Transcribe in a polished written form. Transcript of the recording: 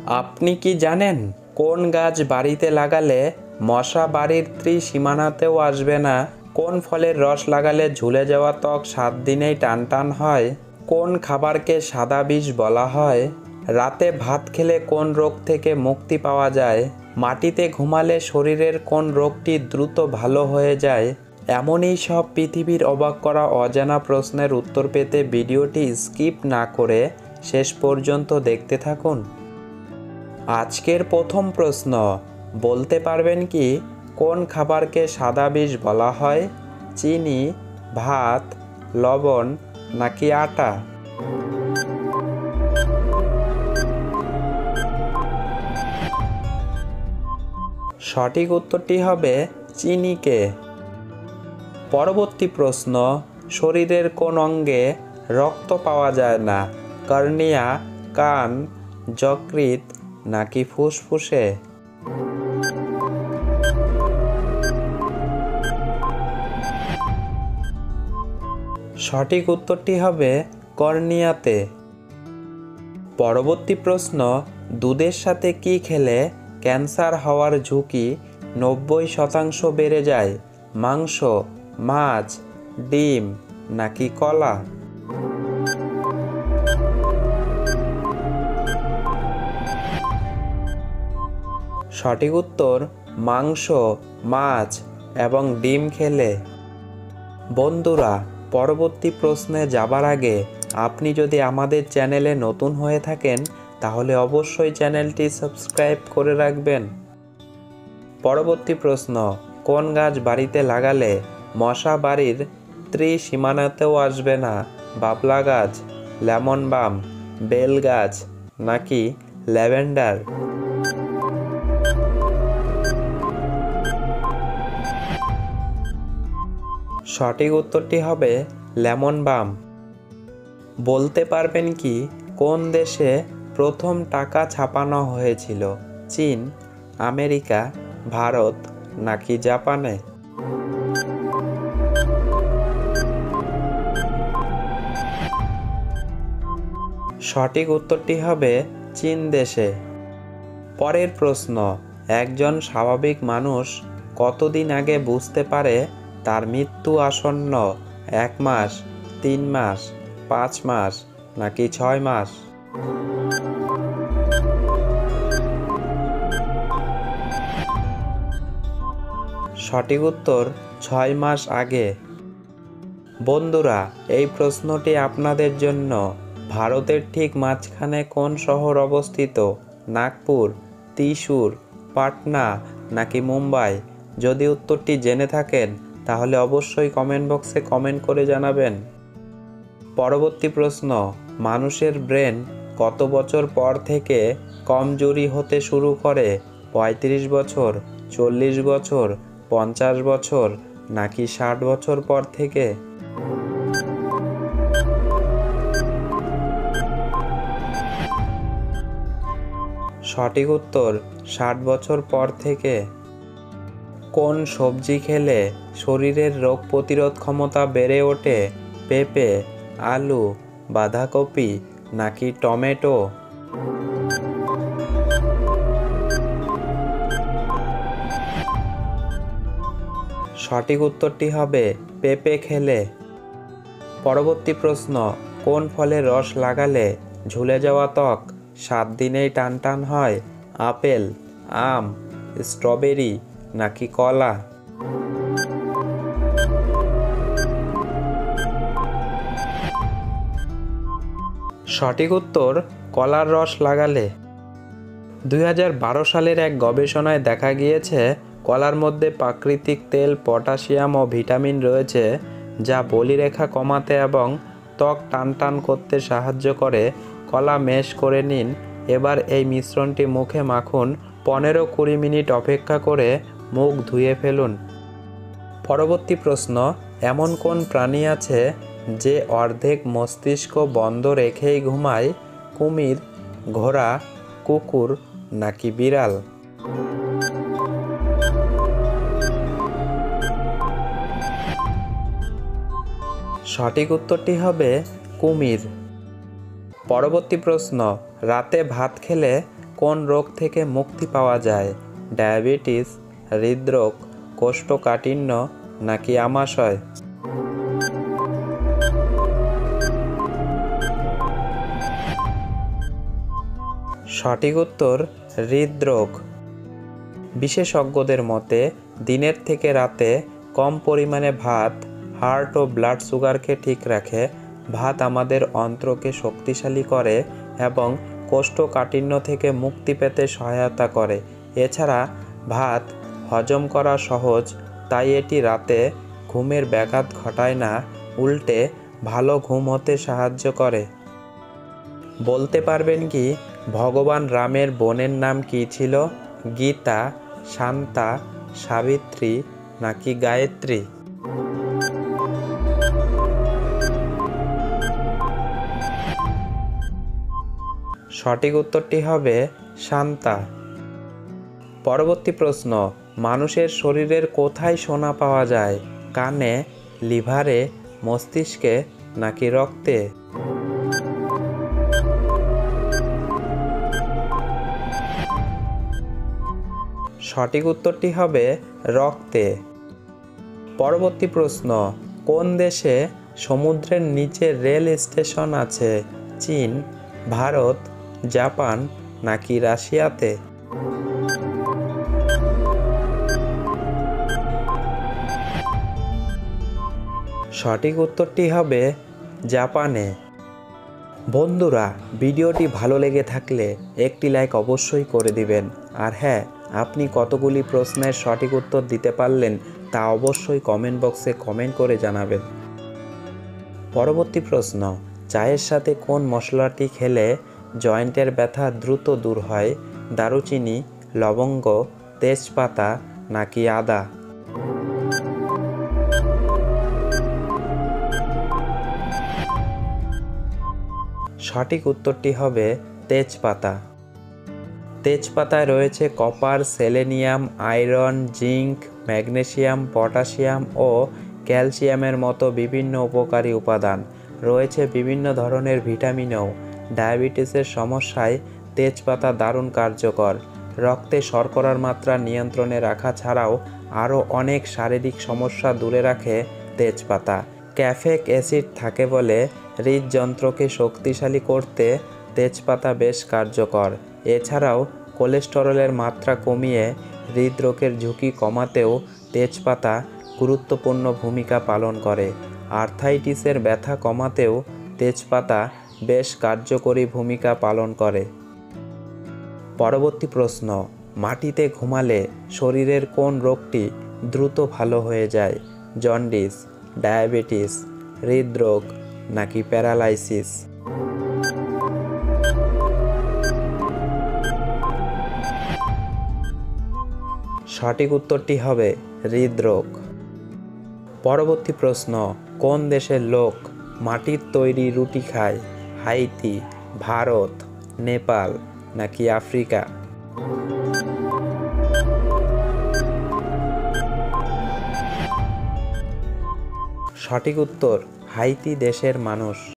আপনি কি জানেন কোন গাছ বাড়িতে লাগালে মশা বাড়ির ত্রিসীমানাতেও আসবে না? কোন ফলের রস লাগালে ঝুলে যাওয়া ত্বক 7 দিনেই টানটান হয়? কোন খাবারকে সাদা বিষ বলা হয়? রাতে ভাত খেলে কোন রোগ থেকে মুক্তি পাওয়া যায়? মাটিতে ঘুমালে শরীরের কোন রোগটি দ্রুত ভালো হয়ে যায়? এমনই সব পৃথিবীর অবাক করা অজানা প্রশ্নের উত্তর পেতে ভিডিওটি স্কিপ না করে শেষ পর্যন্ত দেখতে থাকুন। আজকের প্রথম প্রশ্ন, বলতে পারবেন কি কোন খাবারকে সাদা বিষ বলা হয়? চিনি, ভাত, লবণ নাকি আটা? সঠিক উত্তরটি হবে চিনিকে। পরবর্তী প্রশ্ন, শরীরের কোন অঙ্গে রক্ত পাওয়া যায় না? কর্নিয়া, কান, যকৃৎ নাকি ফুসফুসে? সঠিক উত্তরটি হবে কর্নিয়াতে। পরবর্তী প্রশ্ন, দুধের সাথে কি খেলে ক্যান্সার হওয়ার ঝুঁকি 90% বেড়ে যায়? মাংস, মাছ, ডিম নাকি কলা? সঠিক উত্তর মাংস, মাছ এবং ডিম খেলে। বন্ধুরা, পরবর্তী প্রশ্নে যাবার আগে আপনি যদি আমাদের চ্যানেলে নতুন হয়ে থাকেন তাহলে অবশ্যই চ্যানেলটি সাবস্ক্রাইব করে রাখবেন। পরবর্তী প্রশ্ন, কোন গাছ বাড়িতে লাগালে মশা বাড়ির ত্রিসীমানাতেও আসবে না? বাবলা গাছ, লেমন বাম, বেল গাছ নাকি ল্যাভেন্ডার? সঠিক উত্তরটি হবে লেমন বাম। বলতে পারবেন কি কোন দেশে প্রথম টাকা ছাপানো হয়েছিল? চীন, আমেরিকা, ভারত নাকি জাপানে? সঠিক উত্তরটি হবে চীন দেশে। পরের প্রশ্ন, একজন স্বাভাবিক মানুষ কতদিন আগে বুঝতে পারে তার মৃত্যু আসন্ন? 1 মাস, 3 মাস, 5 মাস নাকি 6 মাস? সঠিক উত্তর 6 মাস আগে। বন্ধুরা, এই প্রশ্নটি আপনাদের জন্য। ভারতের ঠিক মাঝখানে কোন শহর অবস্থিত? নাগপুর, ত্রিশূর, পাটনা নাকি মুম্বাই? যদি উত্তরটি জেনে থাকেন তাহলে অবশ্যই কমেন্ট বক্সে কমেন্ট করে জানাবেন। পরবর্তী প্রশ্ন, মানুষের ব্রেন কত বছর পর থেকে কমজোরি হতে শুরু করে? 35 বছর, 40 বছর, 50 বছর নাকি 60 বছর পর থেকে? সঠিক উত্তর 60 বছর পর থেকে। কোন সবজি খেলে শরীরের রোগ প্রতিরোধ ক্ষমতা বেড়ে ওঠে? পেঁপে, আলু, বাঁধাকপি নাকি টমেটো? সঠিক উত্তরটি হবে পেঁপে খেলে। পরবর্তী প্রশ্ন, কোন ফলের রস লাগালে ঝুলে যাওয়া ত্বক 7 দিনেই টানটান হয়? আপেল, আম, স্ট্রবেরি নাকি কলা? সঠিক উত্তর কলার রস লাগালে। 2012 সালের এক গবেষণায় দেখা গিয়েছে কলার মধ্যে প্রাকৃতিক তেল, পটাশিয়াম ও ভিটামিন রয়েছে যা বলিরেখা কমাতে এবং ত্বক টানটান করতে সাহায্য করে। কলা ম্যাশ করে নিন, এবার এই মিশ্রণটি মুখে মাখুন, 15-20 মিনিট অপেক্ষা করে মুখ ধুয়ে ফেলুন। পরবর্তী প্রশ্ন, এমন কোন প্রাণী আছে যে অর্ধেক মস্তিষ্ক বন্ধ রেখেই ঘুমায়? কুমির, ঘোড়া, কুকুর নাকি বিড়াল? সঠিক উত্তরটি হবে কুমির। পরবর্তী প্রশ্ন, রাতে ভাত খেলে কোন রোগ থেকে মুক্তি পাওয়া যায়? ডায়াবেটিস, হৃদরোগ, কোষ্ঠকাঠিন্য নাকি আমাশয়? সঠিক উত্তর হৃদরোগ। বিশেষজ্ঞদের মতে দিনের থেকে রাতে কম পরিমাণে ভাত হার্ট ও ব্লাড সুগারকে ঠিক রাখে। ভাত আমাদের অন্ত্রকে শক্তিশালী করে এবং কোষ্ঠকাঠিন্য থেকে মুক্তি পেতে সহায়তা করে। এছাড়া ভাত হজম করা সহজ, তাই এটি রাতে ঘুমের ব্যাঘাত ঘটায় না, উল্টে ভালো ঘুম হতে সাহায্য করে। বলতে পারবেন কি ভগবান রামের বোনের নাম কী ছিল? গীতা, শান্তা, সাবিত্রী নাকি গায়ত্রী? সঠিক উত্তরটি হবে শান্তা। পরবর্তী প্রশ্ন, মানুষের শরীরের কোথায় সোনা পাওয়া যায়? কানে, লিভারে, মস্তিষ্কে নাকি রক্তে? সঠিক উত্তরটি হবে রক্তে। পরবর্তী প্রশ্ন, কোন দেশে সমুদ্রের নিচে রেল স্টেশন আছে? চীন, ভারত, জাপান নাকি রাশিয়াতে? সঠিক উত্তরটি হবে জাপানে। বন্ধুরা, ভিডিওটি ভালো লেগে থাকলে একটি লাইক অবশ্যই করে দিবেন। আর হ্যাঁ, আপনি কতগুলি প্রশ্নের সঠিক উত্তর দিতে পারলেন তা অবশ্যই কমেন্ট বক্সে কমেন্ট করে জানাবেন। পরবর্তী প্রশ্ন, চায়ের সাথে কোন মশলাটি খেলে জয়েন্টের ব্যথা দ্রুত দূর হয়? দারুচিনি, লবঙ্গ, তেজপাতা নাকি আদা? সঠিক উত্তরটি হবে তেজপাতা। তেজপাতায় রয়েছে copper, selenium, iron, zinc, magnesium, potassium ও ক্যালসিয়ামের মতো বিভিন্ন উপকারী উপাদান। রয়েছে বিভিন্ন ধরনের ভিটামিনও। ডায়াবেটিসের সমস্যায় তেজপাতা দারুণ কার্যকর। রক্তে শর্করার মাত্রা নিয়ন্ত্রণে রাখা ছাড়াও আরও অনেক শারীরিক সমস্যা দূরে রাখে তেজপাতা। ক্যাফেক অ্যাসিড থাকে বলে হৃদযন্ত্রকে শক্তিশালী করতে তেজপাতা বেশ কার্যকর। এছাড়াও কোলেস্টেরলের মাত্রা কমিয়ে হৃদরোগের ঝুঁকি কমাতেও তেজপাতা গুরুত্বপূর্ণ ভূমিকা পালন করে। আর্থ্রাইটিসের ব্যথা কমাতেও তেজপাতা বেশ কার্যকরী ভূমিকা পালন করে। পরবর্তী প্রশ্ন, মাটিতে ঘুমালে শরীরের কোন রোগটি দ্রুত ভালো হয়ে যায়? জন্ডিস, ডায়াবেটিস, হৃদরোগ নাকি প্যারালাইসিস? সঠিক উত্তরটি হবে হৃদরোগ। পরবর্তী প্রশ্ন, কোন দেশের লোক মাটির তৈরি রুটি খায়? হাইতি, ভারত, নেপাল নাকি আফ্রিকা? সঠিক উত্তর হাইতি দেশের মানুষ।